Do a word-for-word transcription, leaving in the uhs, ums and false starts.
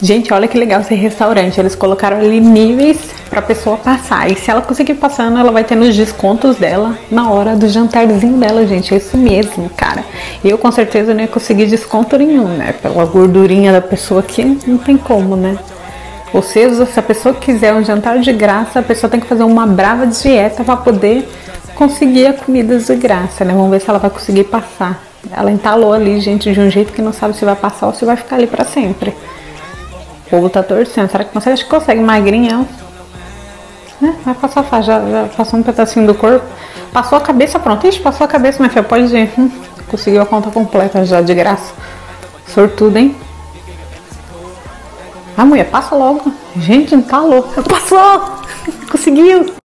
Gente, olha que legal esse restaurante. Eles colocaram ali níveis pra pessoa passar. E se ela conseguir passando, ela vai ter nos descontos dela na hora do jantarzinho dela, gente. É isso mesmo, cara. Eu com certeza não ia conseguir desconto nenhum, né? Pela gordurinha da pessoa aqui, não tem como, né? Ou seja, se a pessoa quiser um jantar de graça, a pessoa tem que fazer uma brava dieta pra poder conseguir a comida de graça, né? Vamos ver se ela vai conseguir passar. Ela entalou ali, gente, de um jeito que não sabe se vai passar ou se vai ficar ali pra sempre. O povo tá torcendo. Será que consegue? Acho que consegue. Magrinha. É, vai passar fácil. Já, já passou um pedacinho do corpo. Passou a cabeça, pronto. Ixi, passou a cabeça, minha filha. Pode ir. Hum, conseguiu a conta completa já de graça. Sortudo, hein? A mulher, passa logo. Gente, entalou. Passou! Conseguiu!